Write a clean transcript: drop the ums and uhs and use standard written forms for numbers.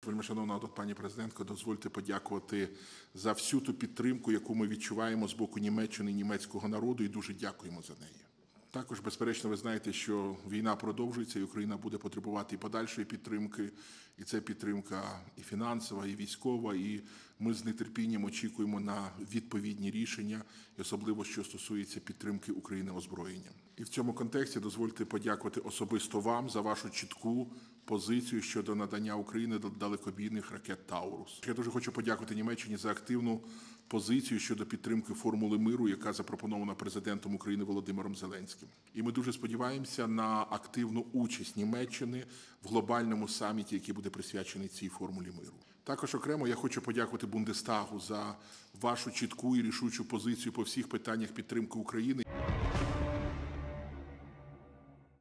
Вельмишановна пані президентко, дозвольте подякувати за всю ту підтримку, яку ми відчуваємо з боку Німеччини і німецького народу, і дуже дякуємо за неї. Також, безперечно, ви знаєте, що війна продовжується, і Україна буде потребувати і подальшої підтримки, і це підтримка і фінансова, і військова, і ми з нетерпінням очікуємо на відповідні рішення, і особливо, що стосується підтримки України озброєнням. І в цьому контексті дозвольте подякувати особисто вам за вашу чітку позицію щодо надання Україні далекобійних ракет «Таурус». Я дуже хочу подякувати Німеччині за активну позицію щодо підтримки формули миру, яка запропонована президентом України Володимиром Зеленським. І ми дуже сподіваємося на активну участь Німеччини в глобальному саміті, який буде присвячений цій формулі миру. Також окремо я хочу подякувати Бундестагу за вашу чітку і рішучу позицію по всіх питаннях підтримки України.